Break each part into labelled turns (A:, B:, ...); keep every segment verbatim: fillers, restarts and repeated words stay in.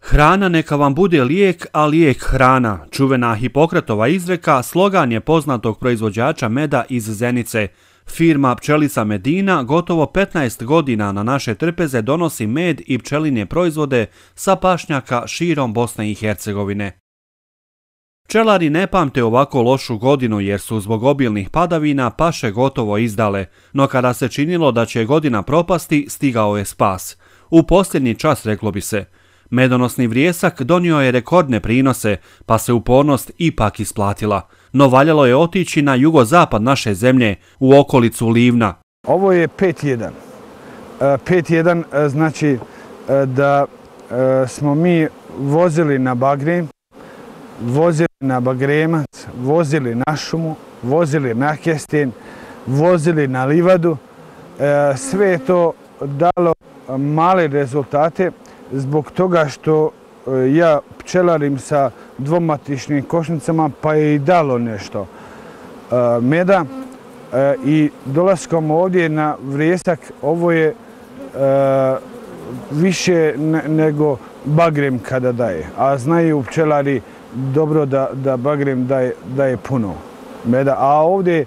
A: Hrana neka vam bude lijek, a lijek hrana. Čuvena Hipokratova izreka slogan je poznatog proizvođača meda iz Zenice. Firma Pčelica Medina gotovo petnaest godina na naše trpeze donosi med i pčelinje proizvode sa pašnjaka širom Bosne i Hercegovine. Pčelari ne pamte ovako lošu godinu jer su zbog obilnih padavina paše gotovo izdale, no kada se činilo da će godina propasti, stigao je spas. U posljednji čas, reklo bi se. Medonosni vrijesak donio je rekordne prinose, pa se upornost ipak isplatila. No valjalo je otići na jugozapad naše zemlje, u okolicu Livna.
B: Ovo je pet jedan. pet jedan znači da smo mi vozili na Bagrem, vozili na Bagremac, vozili na Šumu, vozili na Kesten, vozili na Livadu. Sve je to dalo male rezultate zbog toga što ja pčelarim sa dvomatičnim košnicama, pa je i dalo nešto meda. I dolaskom ovdje na vrijesak, ovo je više nego Bagrem kada daje. A znaju pčelari dobro da, da Bagrem daje, daje puno meda. A ovdje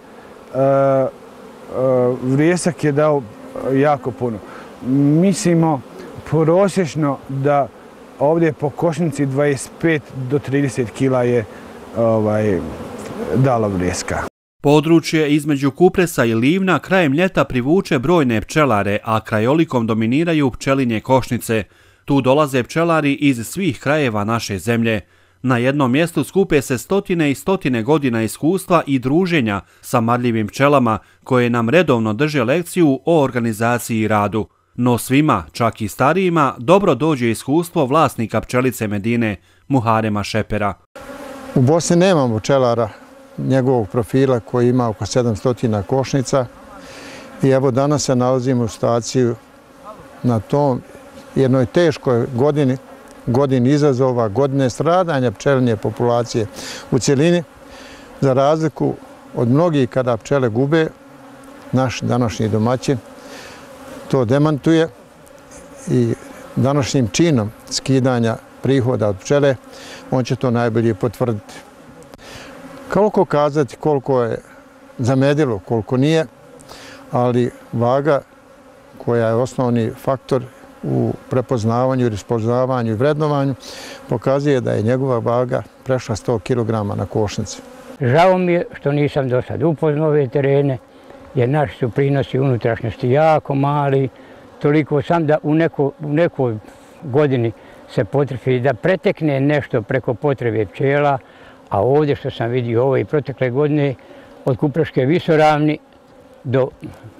B: vrijesak je dao jako puno. Mislimo prosječno da ovdje po košnici dvadeset pet do trideset kila je ovaj, dala vrijeska.
A: Područje između Kupresa i Livna krajem ljeta privuče brojne pčelare, a krajolikom dominiraju pčelinje košnice. Tu dolaze pčelari iz svih krajeva naše zemlje. Na jednom mjestu skupe se stotine i stotine godina iskustva i druženja sa marljivim pčelama koje nam redovno drže lekciju o organizaciji i radu. No svima, čak i starijima, dobro dođe iskustvo vlasnika Pčelice Medine, Muharema Šepera.
C: U Bosni nemamo pčelara njegovog profila koji ima oko sedamsto košnica i evo danas se nalazimo u situaciju na tom jednoj teškoj godini, godini izazova, godine stradanja pčelinje populacije u cjelini. Za razliku od mnogih kada pčele gube, naš današnji domaćin to demantuje i današnjim činom skidanja prihoda od pčele on će to najbolje potvrditi. Koliko kazati koliko je zamedilo, koliko nije, ali vaga koja je osnovni faktor u prepoznavanju, raspoznavanju i vrednovanju pokazuje da je njegova vaga prešla sto kilograma na košnicu.
D: Žao mi je što nisam do sad upoznao ove terene, jer naši su prinosi unutrašnjosti jako mali, toliko sam da u, neko, u nekoj godini se potrefi da pretekne nešto preko potrebe pčela, a ovdje što sam vidio ove i protekle godine, od Kupreške visoravni do,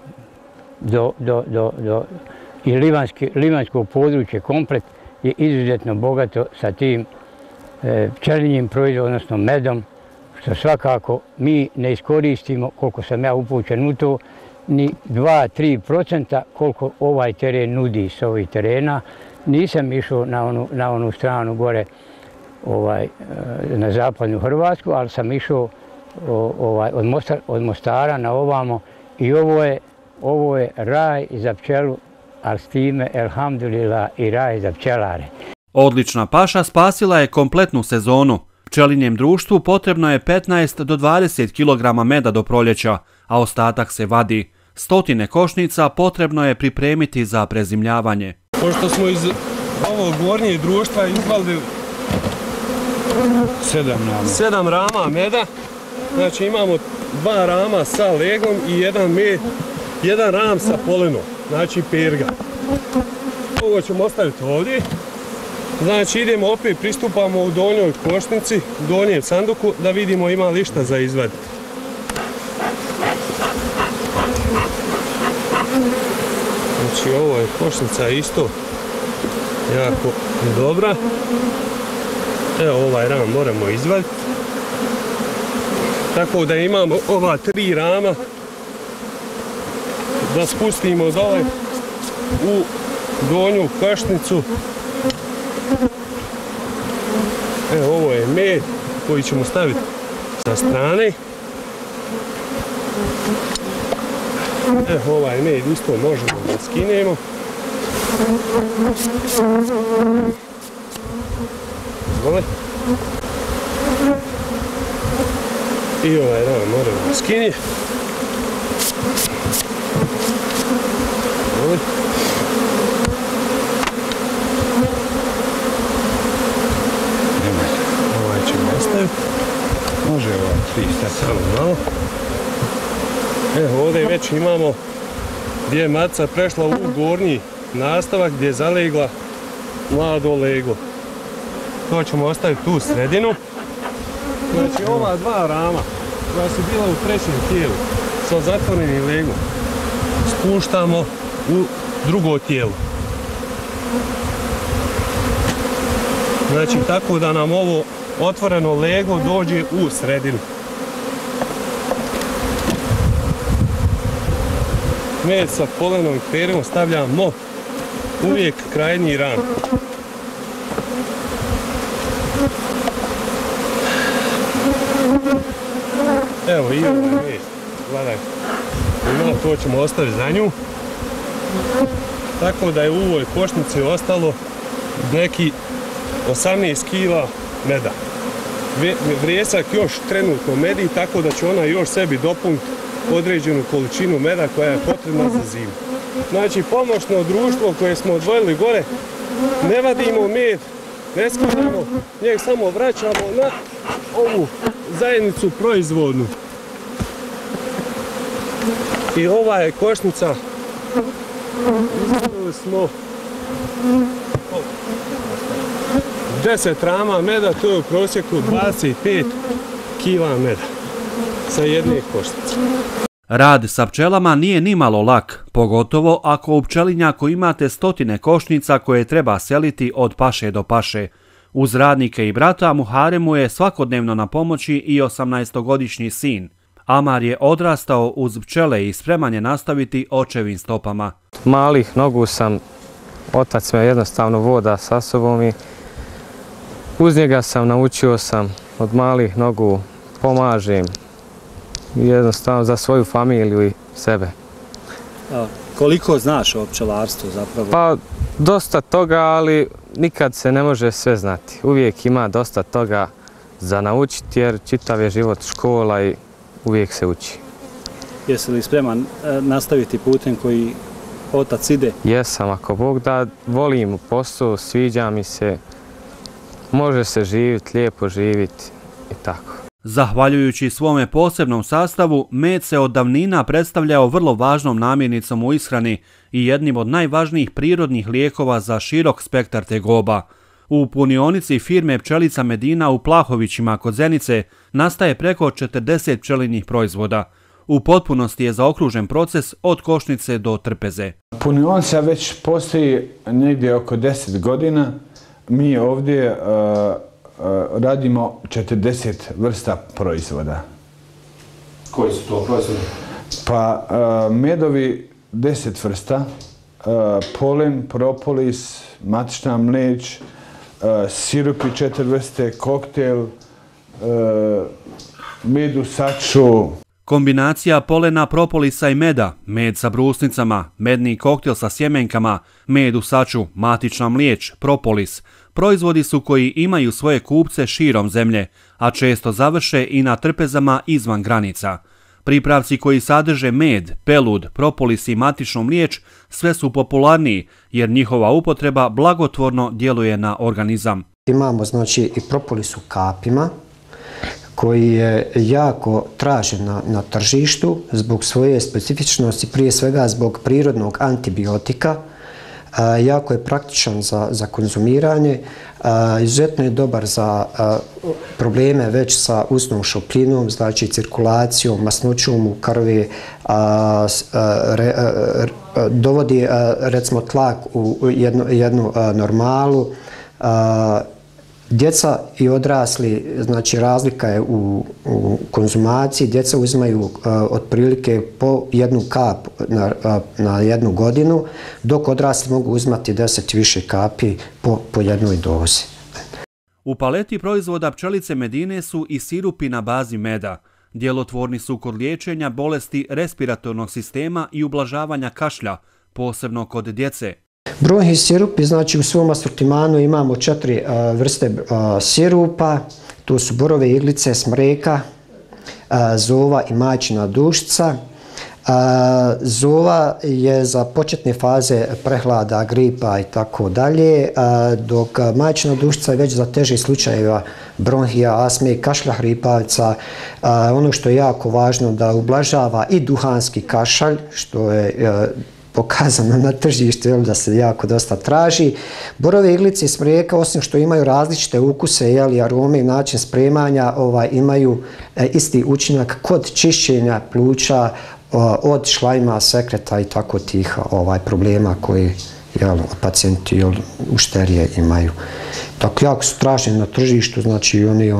D: do, do, do, do i livanski, livanskog područje komplet je izuzetno bogato sa tim e, pčelinjim proizvodom, odnosno medom, što svakako mi ne iskoristimo, koliko sam ja upućen u to, ni dva do tri procenta koliko ovaj teren nudi s ovih terena. Nisam išao na onu, na onu stranu gore ovaj, na zapadnu Hrvatsku, ali sam išao ovaj, od, Mostara, od Mostara na ovamo i ovo je, ovo je raj za pčelu, ali s time, elhamdulillah, i raj za pčelare.
A: Odlična paša spasila je kompletnu sezonu. Pčelinjem društvu potrebno je petnaest do dvadeset kilograma meda do proljeća, a ostatak se vadi. Stotine košnica potrebno je pripremiti za prezimljavanje.
E: Pošto smo iz ovog gornjeg društva izvalili
B: sedam rama.
E: sedam rama meda, znači imamo dva rama sa legom i jedan, med, jedan ram sa polenom, znači perga. Ovo ćemo ostaviti ovdje. Znači idemo opet, pristupamo u donjoj košnici, u donjem sanduku, da vidimo ima li šta za izvaditi. Znači ovo je košnica isto jako dobra. Evo ovaj ram moramo izvaditi. Tako da imamo ova tri rama da spustimo dole u donju košnicu. Evo ovo je med koji ćemo staviti sa strane. Evo ovaj med isto možemo da skinemo. Vole. I ovaj ram moramo skinje. Vole. Ovaj ćemo ostaviti.
B: Može ovaj tri stati.
E: Samo malo. Evo ovdje već imamo gdje je matica prešla u gornji nastavak gdje je zalegla mlado leglo. To ćemo ostaviti tu sredinu. Znači ova dva rama koja su bila u trećem tijelu sa zatvorenim leglom spuštamo u drugo tijelo. Znači tako da nam ovo otvoreno leglo dođe u sredinu. Med sa polenom i perom stavljamo uvijek krajnji ram. Evo i ovaj med, gledaj, ima, to ćemo ostaviti za nju. Tako da je u ovoj košnici ostalo neki osamnaest kila meda. Vrijesak još trenutno medi, tako da će ona još sebi dopuniti određenu količinu meda koja je potrebna za zimu. Znači, pomoćno društvo koje smo odvojili gore, ne vadimo med, ne skidamo, njeg samo vraćamo na ovu zajednicu proizvodnu. I ova je košnica, izgledali smo deset rama meda, to je u prosjeku dvadeset pet kila meda sa jedne košnice.
A: Rad sa pčelama nije nimalo lak, pogotovo ako u pčelinjaku imate stotine košnica koje treba seliti od paše do paše. Uz radnike i brata Muharemu je svakodnevno na pomoći i osamnaestogodišnji sin. Amar je odrastao uz pčele i spreman je nastaviti očevim stopama.
F: Malih nogu sam, otac me jednostavno voda sa sobom i uz njega sam naučio sam od malih nogu, pomažem jednostavno za svoju familiju i sebe.
G: A, koliko znaš o pčelarstvu zapravo?
F: Pa dosta toga, ali nikad se ne može sve znati. Uvijek ima dosta toga za naučiti jer čitav je život škola i uvijek se uči.
G: Jesi li spreman nastaviti putem koji otac ide?
F: Jesam, ako Bog da, volim posao, sviđa mi se, može se živjeti, lijepo živjeti i tako.
A: Zahvaljujući svome posebnom sastavu, med se od davnina predstavljao vrlo važnom namirnicom u ishrani i jednim od najvažnijih prirodnih lijekova za širok spektar tegoba. U punionici firme Pčelica Medina u Plahovićima kod Zenice nastaje preko četrdeset pčelinjih proizvoda. U potpunosti je zaokružen proces od košnice do trpeze.
B: Punionica već postoji negdje oko deset godina. Mi ovdje uh, uh, radimo četrdeset vrsta proizvoda.
G: Koji su to proizvodi?
B: Pa uh, medovi deset vrsta, uh, polen, propolis, matična mleć, uh, sirupi četiri vrste, koktel, uh, med u saču.
A: Kombinacija polena, propolisa i meda, med sa brusnicama, medni koktel sa sjemenkama, med u saču, matična mliječ, propolis, proizvodi su koji imaju svoje kupce širom zemlje, a često završe i na trpezama izvan granica. Pripravci koji sadrže med, pelud, propolis i matičnu mliječ sve su popularniji jer njihova upotreba blagotvorno djeluje na organizam.
H: Imamo znači i propolis u kapima koji je jako tražen na, na tržištu zbog svoje specifičnosti, prije svega zbog prirodnog antibiotika. A, jako je praktičan za, za konzumiranje, a, izuzetno je dobar za a, probleme već sa usnom šupljinom, znači cirkulacijom, masnoćom u krvi, a, a, re, a, dovodi a, recimo tlak u jednu, jednu a, normalu. A, Djeca i odrasli, znači razlika je u, u konzumaciji, djeca uzimaju uh, otprilike po jednu kap na, uh, na jednu godinu, dok odrasli mogu uzimati deset više kapi po, po jednoj dozi.
A: U paleti proizvoda Pčelice Medine su i sirupi na bazi meda. Djelotvorni su kod liječenja bolesti respiratornog sistema i ublažavanja kašlja, posebno kod djece.
H: Bronhi sirupi, znači u svom asortimanu imamo četiri vrste sirupa, to su borove iglice, smreka, zova i majčina dušica. Zova je za početne faze prehlada, gripa i tako dalje, dok majčina dušica je već za teže slučajeva bronhija, astme, kašlja hripavca. Ono što je jako važno da ublažava i duhanski kašalj, što je pokazano na tržištu da se jako dosta traži. Borove iglice i smreka, osim što imaju različite ukuse i arome i način spremanja, imaju isti učinak kod čišćenja pluća od šlajma, sekreta i tako tih problema koji pacijenti ušterije imaju. Tako jako su traženi na tržištu, znači oni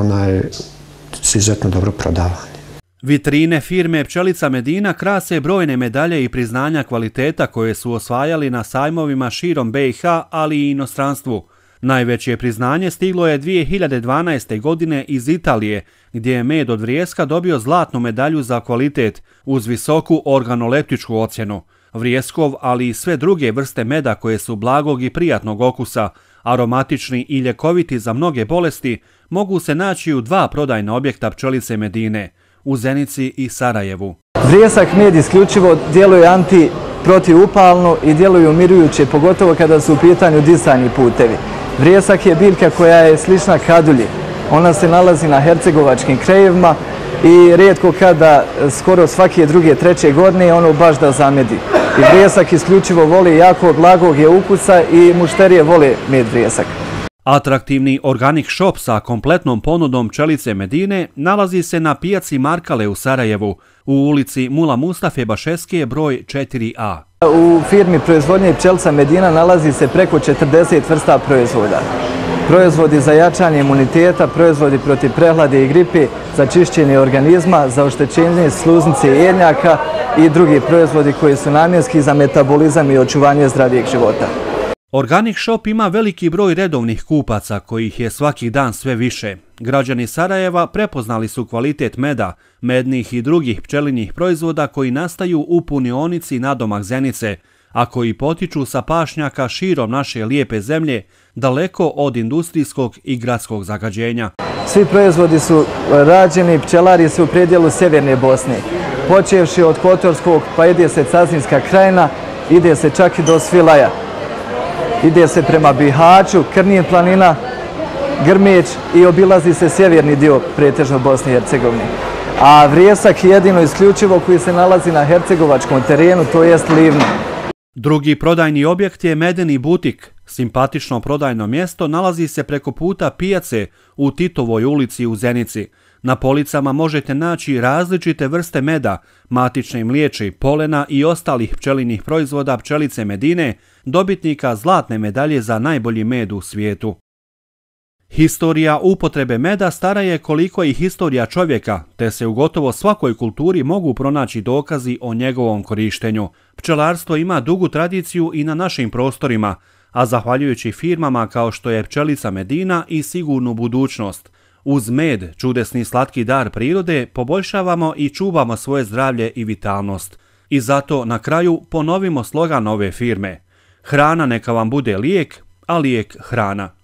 H: su izuzetno dobro prodavani.
A: Vitrine firme Pčelica Medina krase brojne medalje i priznanja kvaliteta koje su osvajali na sajmovima širom B i H, ali i inostranstvu. Najveće priznanje stiglo je dvije hiljade dvanaeste. godine iz Italije, gdje je med od vrijeska dobio zlatnu medalju za kvalitet uz visoku organoleptičku ocjenu. Vrijeskov, ali i sve druge vrste meda koje su blagog i prijatnog okusa, aromatični i ljekoviti za mnoge bolesti, mogu se naći u dva prodajna objekta Pčelice Medine, u Zenici i Sarajevu.
I: Vrijesak med isključivo djeluje antiprotivupalno i djeluje umirujuće, pogotovo kada su u pitanju disajni putevi. Vrijesak je biljka koja je slična kadulji. Ona se nalazi na hercegovačkim krajevima i rijetko kada, skoro svake druge, treće godine, ono baš da zamedi. I vrijesak isključivo voli jako blagog je ukusa i mušterije vole med vrijesak.
A: Atraktivni organic shop sa kompletnom ponudom Pčelice Medine nalazi se na pijaci Markale u Sarajevu, u ulici Mula Mustafe Bašeske broj četiri A.
I: U firmi proizvodnje Pčelica Medina nalazi se preko četrdeset vrsta proizvoda. Proizvodi za jačanje imuniteta, proizvodi protiv prehlade i gripe, za čišćenje organizma, za oštećenje sluznice i jednjaka i drugi proizvodi koji su namjenski za metabolizam i očuvanje zdravijeg života.
A: Organic shop ima veliki broj redovnih kupaca, kojih je svaki dan sve više. Građani Sarajeva prepoznali su kvalitet meda, mednih i drugih pčelinjih proizvoda koji nastaju u punionici nadomak Zenice, a koji potiču sa pašnjaka širom naše lijepe zemlje, daleko od industrijskog i gradskog zagađenja.
I: Svi proizvodi su rađeni, pčelari su u predjelu Sjeverne Bosne. Počevši od Kotorskog, pa ide se Cazinska krajina, ide se čak i do Svilaja. Ide se prema Bihaću, Krnije planina, Grmeć i obilazi se sjeverni dio pretežno Bosne i Hercegovine. A vrijesak je jedino isključivo koji se nalazi na hercegovačkom terenu, to jest Livno.
A: Drugi prodajni objekt je Medeni butik. Simpatično prodajno mjesto nalazi se preko puta pijace u Titovoj ulici u Zenici. Na policama možete naći različite vrste meda, matične mliječi, polena i ostalih pčelinjih proizvoda Pčelice Medine, dobitnika zlatne medalje za najbolji med u svijetu. Historija upotrebe meda stara je koliko i historija čovjeka, te se u gotovo svakoj kulturi mogu pronaći dokazi o njegovom korištenju. Pčelarstvo ima dugu tradiciju i na našim prostorima, a zahvaljujući firmama kao što je Pčelica Medina i sigurnu budućnost. Uz med, čudesni slatki dar prirode, poboljšavamo i čuvamo svoje zdravlje i vitalnost. I zato na kraju ponovimo slogan ove firme. Hrana neka vam bude lijek, a lijek hrana.